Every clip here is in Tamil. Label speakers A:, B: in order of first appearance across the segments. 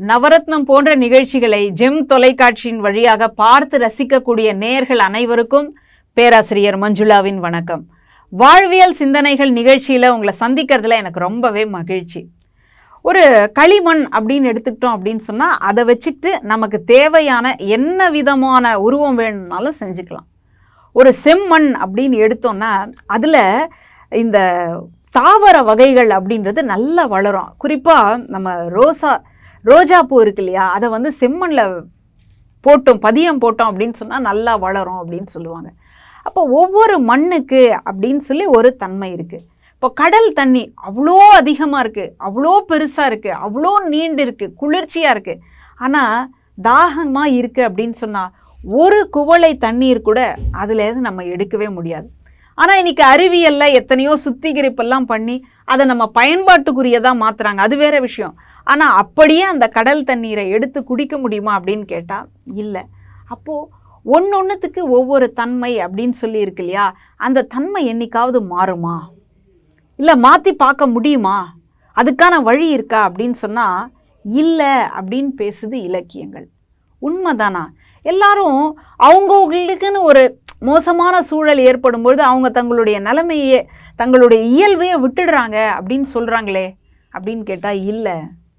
A: நவரத்னம் போன்ற நிகழ்ச்சிகளை ஜெம் தொலைக்காட்சியின் வழியாக பார்த்து ரசிக்கக்கூடிய நேயர்கள் அனைவருக்கும் பேராசிரியர் மஞ்சுளாவின் வணக்கம். வாழ்வியல் சிந்தனைகள் நிகழ்ச்சியில் உங்களை சந்திக்கிறதுல எனக்கு ரொம்பவே மகிழ்ச்சி. ஒரு களிமண் அப்படின்னு எடுத்துக்கிட்டோம் அப்படின்னு சொன்னால் அதை வச்சுக்கிட்டு நமக்கு தேவையான என்ன விதமான உருவம் வேணும்னாலும் செஞ்சுக்கலாம். ஒரு செம்மண் அப்படின்னு எடுத்தோம்னா அதில் இந்த தாவர வகைகள் அப்படின்றது நல்லா வளரும். குறிப்பாக நம்ம ரோஜா பூ இருக்கு இல்லையா, அதை வந்து செம்மண்ணில் பதியம் போட்டோம் அப்படின்னு சொன்னால் நல்லா வளரும் அப்படின்னு சொல்லுவாங்க. அப்போ ஒவ்வொரு மண்ணுக்கு அப்படின்னு சொல்லி ஒரு தன்மை இருக்குது. இப்போ கடல் தண்ணி அவ்வளோ அதிகமாக இருக்குது, அவ்வளோ பெருசாக இருக்குது, அவ்வளோ நீண்டு இருக்குது, குளிர்ச்சியாக இருக்குது. ஆனால் தாகமாக இருக்குது அப்படின்னு சொன்னால் ஒரு குவளை தண்ணீர் கூட அதுலேருந்து நம்ம எடுக்கவே முடியாது. ஆனால் இன்றைக்கி அறிவியலில் எத்தனையோ சுத்திகரிப்பெல்லாம் பண்ணி அதை நம்ம பயன்பாட்டுக்குரியதாக மாற்றுறாங்க, அது வேறு விஷயம். ஆனால் அப்படியே அந்த கடல் தண்ணீரை எடுத்து குடிக்க முடியுமா அப்படின்னு கேட்டால் இல்லை. அப்போது ஒன்றொன்றுத்துக்கு ஒவ்வொரு தன்மை அப்படின்னு சொல்லி இருக்கு இல்லையா, அந்த தன்மை என்னைக்காவது மாறுமா, இல்லை மாற்றி பார்க்க முடியுமா, அதுக்கான வழி இருக்கா அப்படின்னு சொன்னால் இல்லை அப்படின்னு பேசுது இலக்கியங்கள். உண்மைதானா? எல்லாரும் அவங்கவுங்களுக்குன்னு ஒரு மோசமான சூழல் ஏற்படும் பொழுது அவங்க தங்களுடைய நிலைமையே தங்களுடைய இயல்பையே விட்டுடுறாங்க அப்படின்னு சொல்கிறாங்களே அப்படின்னு கேட்டால் இல்லை.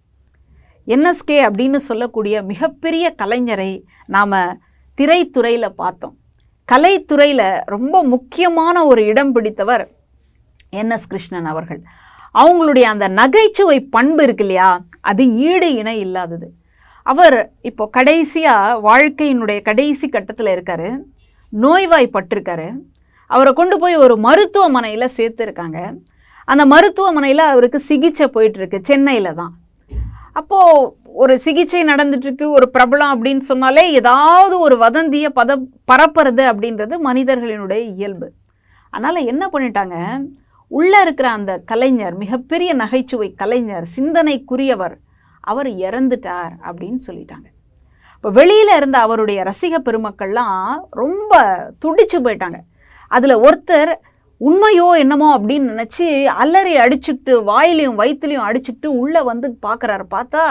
A: என்எஸ்கே அப்படின்னு சொல்லக்கூடிய மிகப்பெரிய கலைஞரை நாம் திரைத்துறையில் பார்த்தோம். கலைத்துறையில் ரொம்ப முக்கியமான ஒரு இடம் பிடித்தவர் என்எஸ் கிருஷ்ணன் அவர்கள். அவங்களுடைய அந்த நகைச்சுவை பண்பு இருக்கு இல்லையா, அது ஈடு இணை இல்லாதது. அவர் இப்போ கடைசியாக வாழ்க்கையினுடைய கடைசி கட்டத்தில் இருக்கார், நோய்வாய்ப்பட்டிருக்காரு. அவரை கொண்டு போய் ஒரு மருத்துவமனையில் சேர்த்துருக்காங்க. அந்த மருத்துவமனையில் அவருக்கு சிகிச்சை போயிட்டுருக்கு, சென்னையில் தான். அப்போது ஒரு சிகிச்சை நடந்துட்டுருக்கு, ஒரு பிரபலம் அப்படின்னு சொன்னாலே ஏதாவது ஒரு வதந்தியை பரப்புறது அப்படின்றது மனிதர்களினுடைய இயல்பு. அதனால் என்ன பண்ணிட்டாங்க, உள்ளே இருக்கிற அந்த கலைஞர், மிகப்பெரிய நகைச்சுவை கலைஞர், சிந்தனைக்குரியவர், அவர் இறந்துட்டார் அப்படின்னு சொல்லிட்டாங்க. இப்போ வெளியில் இருந்த அவருடைய ரசிக பெருமக்கள்லாம் ரொம்ப துடிச்சு போயிட்டாங்க. அதில் ஒருத்தர் உண்மையோ என்னமோ அப்படின்னு நினச்சி அலறி அடிச்சுக்கிட்டு வாயிலையும் வயிற்றுலையும் அடிச்சுக்கிட்டு உள்ளே வந்து பார்க்குறாரு. பார்த்தா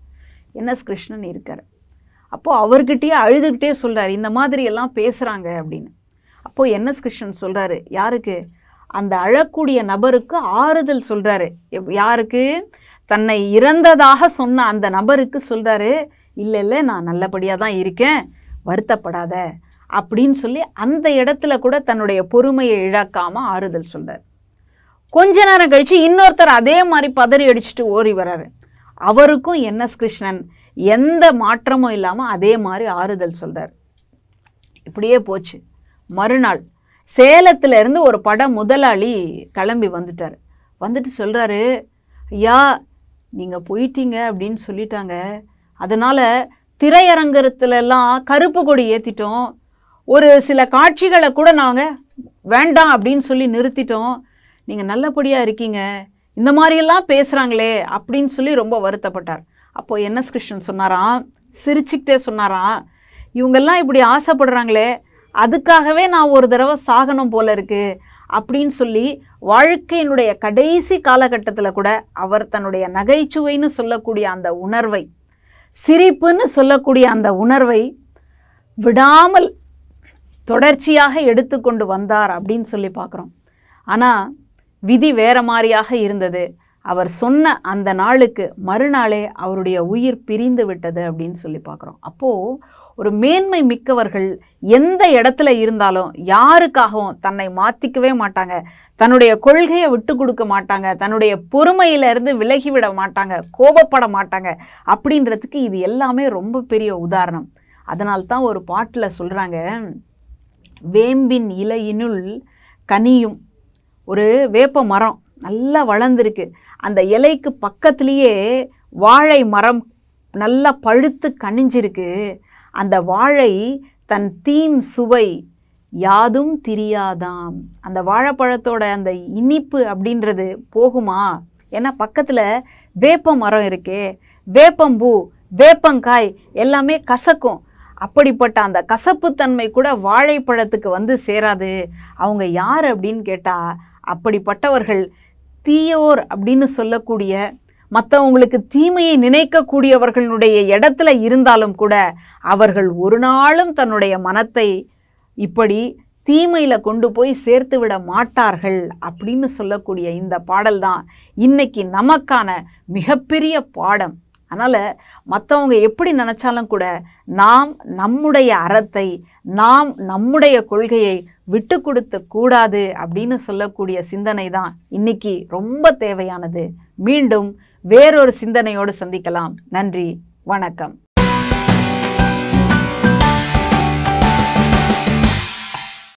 A: என்எஸ் கிருஷ்ணன் இருக்கார். அப்போது அவர்கிட்டயே அழுதுகிட்டே சொல்கிறார், இந்த மாதிரி எல்லாம் பேசுகிறாங்க அப்படின்னு. அப்போது என்எஸ் கிருஷ்ணன் சொல்கிறாரு, யாருக்கு? அந்த அழக்கூடிய நபருக்கு ஆறுதல் சொல்கிறாரு. யாருக்கு? தன்னை இறந்ததாக சொன்ன அந்த நபருக்கு சொல்கிறாரு, இல்லை இல்லை நான் நல்லபடியாக தான் இருக்கேன், வருத்தப்படாத அப்படின்னு சொல்லி அந்த இடத்துல கூட தன்னுடைய பொறுமையை இழக்காமல் ஆறுதல் சொல்கிறார். கொஞ்ச நேரம் கழித்து இன்னொருத்தர் அதே மாதிரி பதறி அடிச்சுட்டு ஓடி வர்றாரு. அவருக்கும் என்எஸ் கிருஷ்ணன் எந்த மாற்றமும் இல்லாமல் அதே மாதிரி ஆறுதல் சொல்கிறார். இப்படியே போச்சு. மறுநாள் சேலத்திலேருந்து ஒரு பட முதலாளி கிளம்பி வந்துட்டார். வந்துட்டு சொல்கிறாரு, ஐயா நீங்கள் போயிட்டீங்க அப்படின்னு சொல்லிட்டாங்க, அதனால் திரையரங்கத்துலலாம் கருப்பு கொடி ஏற்றிட்டோம், ஒரு சில காட்சிகளை கூட நாங்கள் வேண்டாம் அப்படின்னு சொல்லி நிறுத்திட்டோம், நீங்கள் நல்லபடியாக இருக்கீங்க, இந்த மாதிரியெல்லாம் பேசுகிறாங்களே அப்படின்னு சொல்லி ரொம்ப வருத்தப்பட்டார். அப்போது என்எஸ் கிருஷ்ணன் சொன்னாராம், சிரிச்சுக்கிட்டே சொன்னாராம், இவங்கெல்லாம் இப்படி ஆசைப்படுறாங்களே, அதுக்காகவே நான் ஒரு தடவை சாகனம் போல இருக்குது அப்படின்னு சொல்லி வாழ்க்கையினுடைய கடைசி காலகட்டத்தில் கூட அவர் தன்னுடைய நகைச்சுவைன்னு சொல்லக்கூடிய அந்த உணர்வை, சிரிப்புன்னு சொல்லக்கூடிய அந்த உணர்வை விடாமல் தொடர்ச்சியாக எடுத்துக்கொண்டு வந்தார் அப்படின்னு சொல்லி பார்க்குறோம். ஆனால் விதி வேறு மாதிரியாக இருந்தது. அவர் சொன்ன அந்த நாளுக்கு மறுநாளே அவருடைய உயிர் பிரிந்து விட்டது அப்படின்னு சொல்லி பார்க்குறோம். அப்போது ஒரு மேன்மை மிக்கவர்கள் எந்த இடத்துல இருந்தாலும் யாருக்காகவும் தன்னை மாற்றிக்கவே மாட்டாங்க, தன்னுடைய கொள்கையை விட்டு கொடுக்க மாட்டாங்க, தன்னுடைய பொறுமையிலிருந்து விலகிவிட மாட்டாங்க, கோபப்பட மாட்டாங்க. அப்படின்றதுக்கு இது எல்லாமே ரொம்ப பெரிய உதாரணம். அதனால்தான் ஒரு பாட்டில் சொல்கிறாங்க, வேம்பின் இலையினுள் கனியும். ஒரு வேப்ப மரம் நல்லா வளர்ந்துருக்கு, அந்த இலைக்கு பக்கத்துலேயே வாழை மரம் நல்லா பழுத்து கனிஞ்சிருக்கு. அந்த வாழை தன் தீம் சுவை யாதும் திரியாதாம். அந்த வாழைப்பழத்தோட அந்த இனிப்பு அப்படின்றது போகுமா? ஏன்னா பக்கத்தில் வேப்ப மரம் இருக்கே, வேப்பம்பூ, வேப்பங்காய் எல்லாமே கசக்கும். அப்படிப்பட்ட அந்த கசப்புத்தன்மை கூட வாழைப்பழத்துக்கு வந்து சேராது. அவங்க யார் அப்படின்னு கேட்டால் அப்படிப்பட்டவர்கள் தீயோர் அப்படின்னு சொல்லக்கூடிய மற்றவங்களுக்கு தீமையை நினைக்கக்கூடியவர்களுடைய இடத்துல இருந்தாலும் கூட அவர்கள் ஒரு நாளும் தன்னுடைய மனத்தை இப்படி தீமையில் கொண்டு போய் சேர்த்து விட மாட்டார்கள் அப்படின்னு சொல்லக்கூடிய இந்த பாடல் தான் இன்னைக்கு நமக்கான மிகப்பெரிய பாடம். அதனால் மற்றவங்க எப்படி நினச்சாலும் கூட நாம் நம்முடைய அறத்தை, நாம் நம்முடைய கொள்கையை விட்டு கொடுத்த கூடாது அப்படின்னு சொல்லக்கூடிய சிந்தனை தான் இன்னைக்கு ரொம்ப தேவையானது. மீண்டும் வேறொரு சிந்தனையோடு சந்திக்கலாம். நன்றி, வணக்கம்.